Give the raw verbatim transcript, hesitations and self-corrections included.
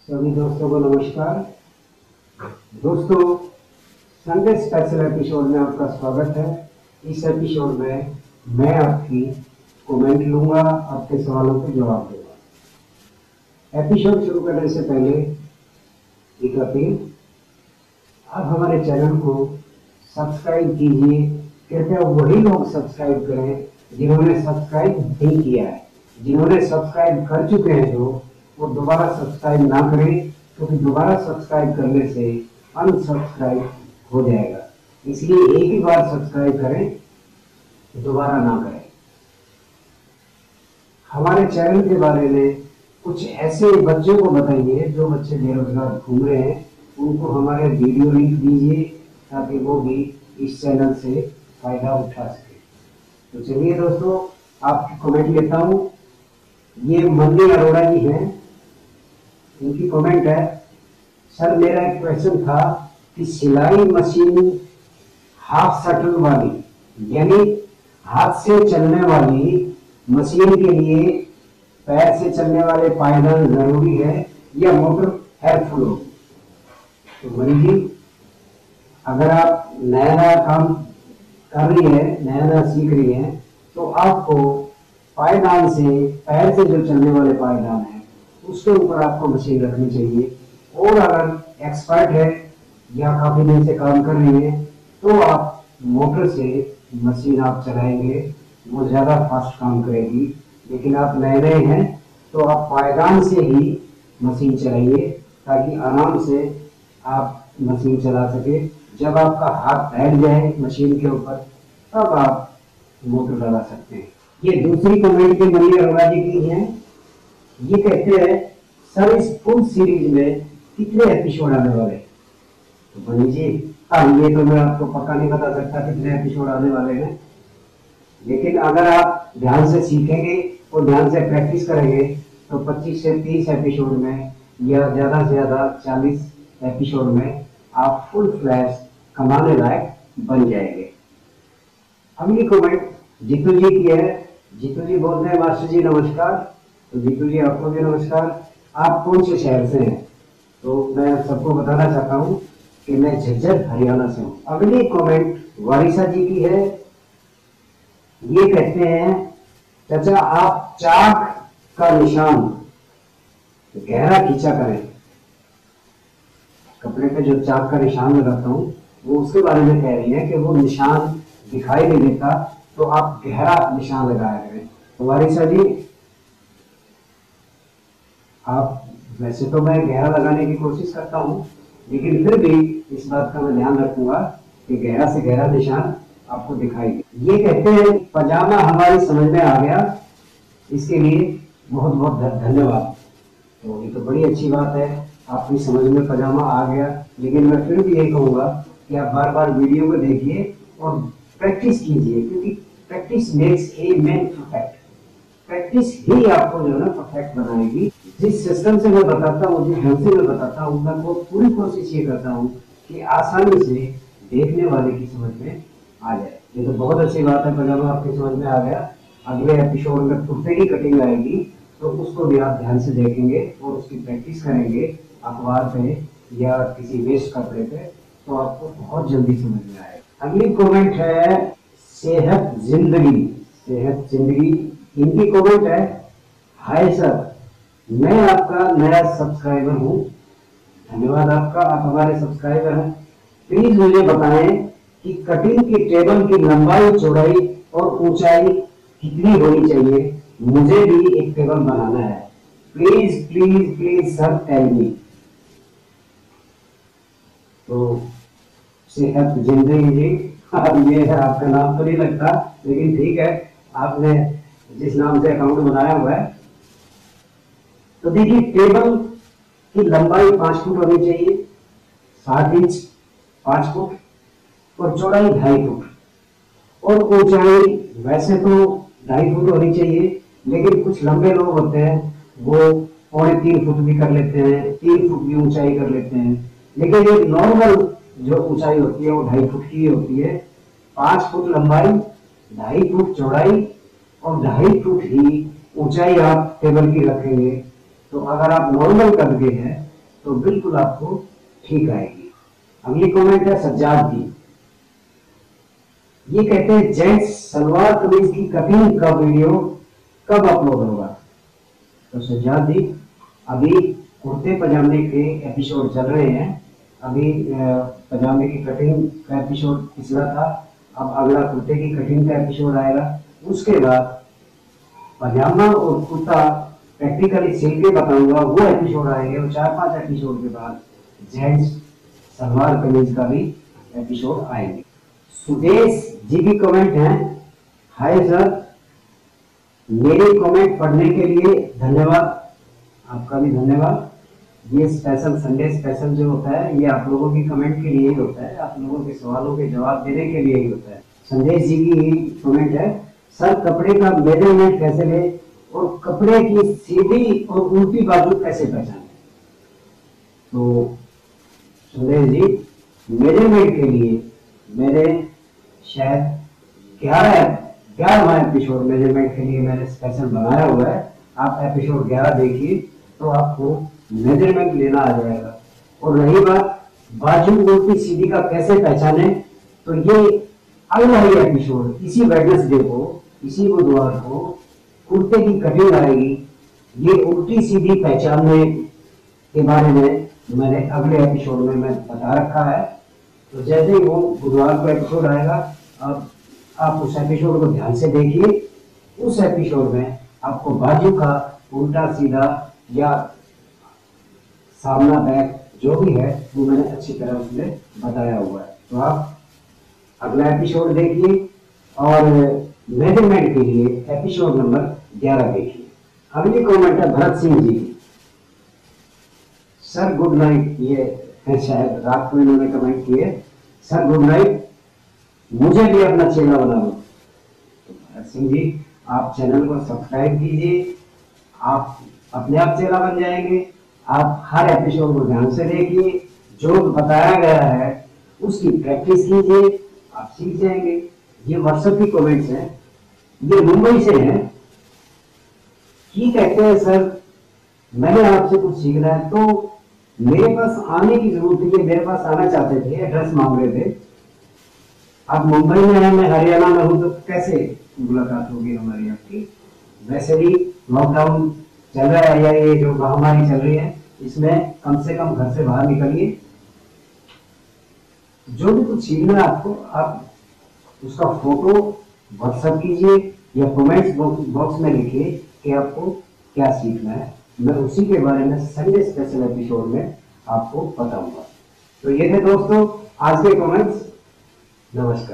सभी दोस्तों को नमस्कार। दोस्तों, संडे स्पेशल एपिसोड में आपका स्वागत है। इस एपिसोड में मैं आपकी कमेंट लूंगा, आपके सवालों के जवाब दूंगा। एपिसोड शुरू करने से पहले एक अपील, आप हमारे चैनल को सब्सक्राइब कीजिए। कृपया वही लोग सब्सक्राइब करें जिन्होंने सब्सक्राइब नहीं किया है। जिन्होंने सब्सक्राइब कर चुके हैं जो वो दोबारा सब्सक्राइब ना करें, क्योंकि दोबारा सब्सक्राइब करने से अनसब्सक्राइब हो जाएगा। इसलिए एक ही बार सब्सक्राइब करें, दोबारा ना करें। हमारे चैनल के बारे में कुछ ऐसे बच्चों को बताइए जो बच्चे बेरोजगार घूम रहे हैं, उनको हमारे वीडियो लिंक दीजिए ताकि वो भी इस चैनल से फायदा उठा सके। तो चलिए दोस्तों, आपकी कमेंट लेता हूँ। ये मंदी अरोड़ा जी हैं, इनकी कमेंट है, सर मेरा एक क्वेश्चन था कि सिलाई मशीन हाथ शटल वाली यानी हाथ से चलने वाली मशीन के लिए पैर से चलने वाले पायदान जरूरी है या मोटर हेल्पफुल होगी। तो मनी जी, अगर आप नया नया काम कर रही है, नया नया सीख रही है, तो आपको पायदान से, पैर से जो चलने वाले पायदान है उसके ऊपर आपको मशीन रखनी चाहिए। और अगर एक्सपर्ट है या काफी दिन से काम कर रही है तो आप मोटर से मशीन आप चलाएंगे, वो ज्यादा फास्ट काम करेगी। लेकिन आप नए नए हैं तो आप पायदान से ही मशीन चलाइए ताकि आराम से आप मशीन चला सके। जब आपका हाथ बैठ जाए मशीन के ऊपर तब आप मोटर चला सकते हैं। ये दूसरी कमेंट के मनी अरोड़ा जी की है। ये कहते हैं, सर इस फुल सीरीज में कितने एपिसोड आने वाले? तो मनी जी, अब ये तो मैं आपको पक्का नहीं बता सकता कितने एपिसोड आने वाले हैं, लेकिन अगर आप ध्यान से सीखेंगे और ध्यान से प्रैक्टिस करेंगे तो पच्चीस से तीस एपिसोड में या ज्यादा से ज्यादा चालीस एपिसोड में आप फुल फ्लैश कमाने लायक बन जाएंगे। अगली कमेंट जीतू जी की है। जीतू जी बोलते हैं, मास्टर जी नमस्कार। तो जीतू जी आपको भी नमस्कार। आप कौन से शहर से हैं? तो मैं सबको बताना चाहता हूँ कि मैं झज्जर हरियाणा से हूँ। अगली कमेंट वारिसा जी की है। ये कहते हैं, चाचा आप चाक का निशान गहरा खींचा करें। कपड़े पे जो चाक का निशान लगाता हूँ वो उसके बारे में कह रही है कि वो निशान दिखाई नहीं देता, तो आप गहरा निशान लगाया करें। तो वारिसा जी, आप वैसे तो मैं गहरा लगाने की कोशिश करता हूँ, लेकिन फिर भी इस बात का मैं ध्यान रखूंगा कि गहरा से गहरा निशान आपको दिखाई दे। ये कहते हैं, पजामा हमारी समझ में आ गया, इसके लिए बहुत बहुत धन्यवाद। तो ये तो बड़ी अच्छी बात है, आपकी समझ में पजामा आ गया। लेकिन मैं फिर भी यही कहूंगा कि आप बार बार वीडियो को देखिए और प्रैक्टिस कीजिए, क्योंकि practice makes a man perfect. Practice ही आपको जो है ना परफेक्ट बनाएगी। जिस सिस्टम से मैं बताता हूँ, जिस ढंग से मैं बताता हूँ, मैं को पूरी कोशिश ये करता हूँ कि आसानी से देखने वाले की समझ में आ जाए। ये तो बहुत अच्छी बात है, पजामा आपकी समझ में आ गया। अगले एपिसोड में कुर्ते की कटिंग आएगी तो उसको भी आप ध्यान से देखेंगे और उसकी प्रैक्टिस करेंगे अखबार पे या किसी वेस्ट कपड़े पे, तो आपको बहुत जल्दी समझ में आएगा। अगली कमेंट है सेहत जिंदगी। सेहत जिंदगी, इनकी कमेंट है, हाय सर मैं आपका नया सब्सक्राइबर हूँ। धन्यवाद आपका, आप हमारे सब्सक्राइबर हैं। प्लीज मुझे बताएं कि कटिंग की टेबल की लंबाई, चौड़ाई और ऊंचाई कितनी होनी चाहिए? मुझे भी एक टेबल बनाना है। Please please please sir tell me. तो सेहत जिंदगी जी, अब ये है आपका नाम तो नहीं लगता, लेकिन ठीक है, आपने जिस नाम से अकाउंट बनाया हुआ है। तो देखिए, टेबल की लंबाई पांच फुट होनी चाहिए, सात इंच पांच फुट, और चौड़ाई ढाई फुट, और ऊंचाई वैसे तो ढाई फुट होनी चाहिए, लेकिन कुछ लंबे लोग होते हैं वो पौने तीन फुट भी कर लेते हैं, तीन फुट भी ऊंचाई कर लेते हैं। लेकिन एक नॉर्मल जो ऊंचाई होती है वो ढाई फुट की होती है। पांच फुट लंबाई, ढाई फुट चौड़ाई और ढाई फुट ही ऊंचाई आप टेबल की रखेंगे। तो अगर आप नॉर्मल कर दिए हैं तो बिल्कुल आपको ठीक आएगी। अगली कमेंट है सज्जाद की। ये कहते हैं जेंट्स सलवार कमीज की कटिंग का वीडियो कब अपलोड होगा? तो सज्जाद जी, अभी कुर्ते पजामे के एपिसोड चल रहे हैं। अभी पजामे की कटिंग का एपिसोड पिछला था, अब अगला कुर्ते की कटिंग का एपिसोड आएगा। उसके बाद पजामा और कुर्ता प्रैक्टिकली सिल के बताऊंगा, वो एपिसोड आएंगे। और चार पांच एपिसोड के बाद जेंट्स सलवार कमीज का भी एपिसोड आएंगे। सुदेश जी की कमेंट है, हाय सर, मेरे कमेंट पढ़ने के लिए धन्यवाद। आपका भी धन्यवाद। ये स्पेशल संडे स्पेशल जो होता है, ये आप लोगों की कमेंट के लिए ही होता है, आप लोगों के सवालों के जवाब देने के लिए ही होता है। संदेश जी की कमेंट है, सर कपड़े का मेजरमेंट कैसे ले और कपड़े की सीधी और उल्टी बाजू कैसे पहचाने? तो संदेश जी, मेजरमेंट के लिए मैंने शायद ग्यारह ग्यारहवां एपिसोड मेजरमेंट के लिए मैंने स्पेशल बनाया हुआ है। आप एपिसोड ग्यारह देखिए तो आपको मेजरमेंट लेना आ जाएगा। और रही बात बाजू उल्टी सीधी का कैसे पहचाने, तो ये अगला ही एपिसोड इसी वेडनेसडे को, इसी बुधवार को कुर्ते की कटिंग आएगी। ये उल्टी सीधी पहचानने के बारे में मैंने अगले एपिसोड में मैं बता रखा है। तो जैसे ही वो बुधवार को एपिसोड आएगा, अब आप उस एपिसोड को ध्यान से देखिए। उस एपिसोड में आपको बाजू का उल्टा सीधा या सामना बैक जो भी है वो मैंने अच्छी तरह उसमें बताया हुआ है। तो आप अगला एपिसोड देखिए और मेजरमेंट के लिए एपिसोड नंबर ग्यारह देखिए। अगली कमेंट है भरत सिंह जी की, सर गुड नाइट। ये है शायद रात को इन्होंने कमेंट किए, सर गुड नाइट, मुझे भी अपना चैनल बना दो। तो भरत सिंह जी, आप चैनल को सब्सक्राइब कीजिए, आप अपने आप चैनल बन जाएंगे। आप हर एपिसोड को ध्यान से देखिए, जो बताया गया है उसकी प्रैक्टिस कीजिए, आप सीख जाएंगे। ये व्हाट्सएप की कमेंट्स हैं, ये मुंबई से हैं। की कहते हैं सर मैंने आपसे कुछ सीखना है, तो मेरे पास आने की जरूरत थी, मेरे पास आना चाहते थे, एड्रेस मांग रहे थे। आप मुंबई में हैं, मैं हरियाणा में हूं, तो कैसे मुलाकात होगी हमारी आपकी? वैसे भी लॉकडाउन चल रहा है या ये जो महामारी चल रही है, इसमें कम से कम घर से बाहर निकलिए। जो भी कुछ सीखना है आपको, आप उसका फोटो व्हाट्सएप कीजिए या कमेंट्स बॉक्स में लिखिए कि आपको क्या सीखना है। मैं उसी के बारे में संडे स्पेशल एपिसोड में आपको बताऊंगा। तो ये थे दोस्तों आज के कमेंट्स। नमस्कार।